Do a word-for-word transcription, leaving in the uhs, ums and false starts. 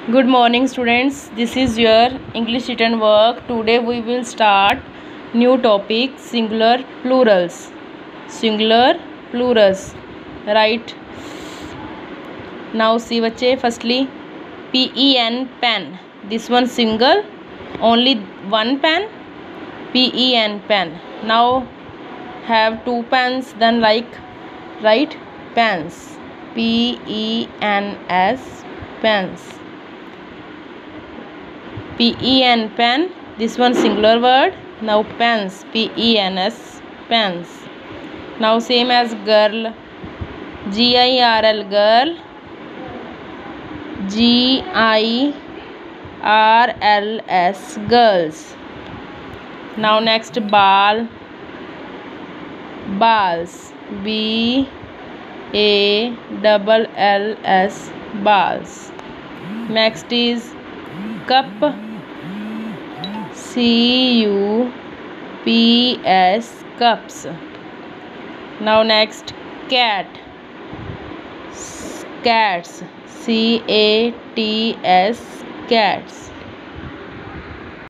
Good morning students, this is your English written work. Today we will start new topic singular plurals. Singular plurals. Right. Now see बच्चे, firstly P E N pen. This one single, only one pen. P E N pen. Now have two pens, then like write pens. P E N S pens. P E N pen, this one singular word. Now pens, P E N S pens. Now same as girl, G I R L girl, G I R L S girls. Now next ball, balls, B A L L S balls. Next is cup, C U P S cups. Now next cat, cats, C A T S cats.